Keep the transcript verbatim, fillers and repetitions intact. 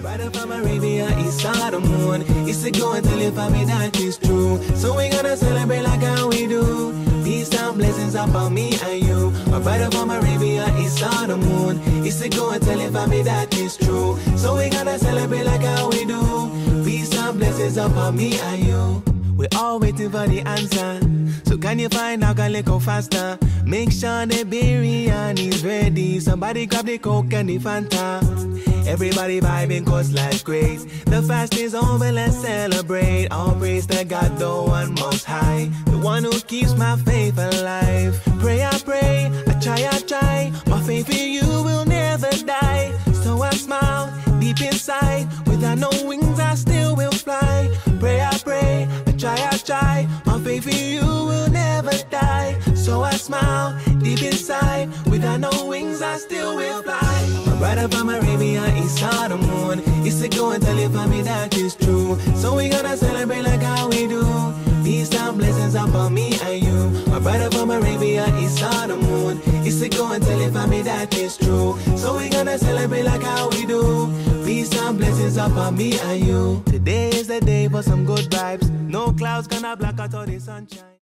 brother from Arabia, he saw the moon. He said, go and tell your family that is true. So we gonna celebrate like how we do. Peace and blessings upon me and you. My brother from Arabia, he saw the moon. He said, go and tell your family that is true. So we gonna celebrate like how we do. Peace and blessings upon me and you. We're all waiting for the answer. So can you find out a little faster? Make sure the biryani's ready. Somebody grab the Coke and the Fanta. Everybody vibing cause life's great. The fast is over, let's celebrate. All praise to God, the one most high, the one who keeps my faith alive. Pray, I pray, I try, I try. My faith in you will never die. So I smile deep inside. Without no wings, I still will fly. Pray, I pray, I try, I try. My faith in you will never die. So I smile deep inside. Without no wings, I still will fly. My brother from Arabia, he saw the moon. He said, go and tell your family that is true. So we gonna celebrate like how we do. Peace and blessings upon me and you. My brother from Arabia, he saw the moon. He said, go and tell your family that is true. So we gonna celebrate like how we do. Peace and blessings upon me and you. Today is the day for some good vibes. No clouds gonna block out all the sunshine.